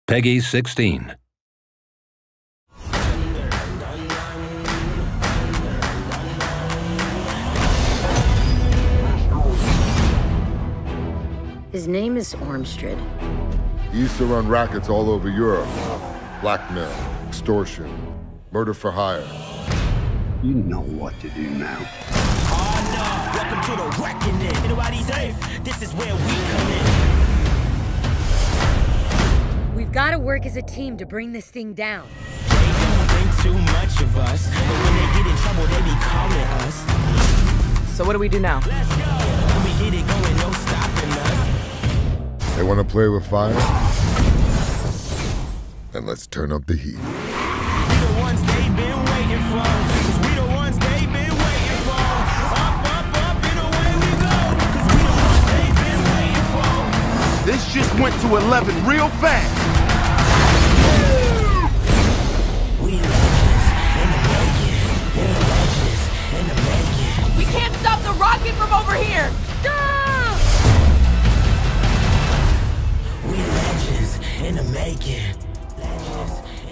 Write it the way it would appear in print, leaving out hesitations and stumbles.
Peggy 16. His name is Ormstrad. He used to run rackets all over Europe. Blackmail, extortion, murder for hire. You know what to do now. Oh no, welcome to the reckoning. Ain't nobody safe. This is where we come in. We've got to work as a team to bring this thing down. They don't think too much of us, but when they get in trouble, they be calling us. So what do we do now? Let's go. When we get it going, no stopping us. They want to play with fire? Then let's turn up the heat. We the ones they've been waiting for. 'Cause we the ones they've been waiting for. Up, up, up, and away we go. 'Cause we the ones they've been waiting for. This just went to 11 real fast. We legends in the making. We're legends in the making. We can't stop the rocket from over here! We legends in the making. Legends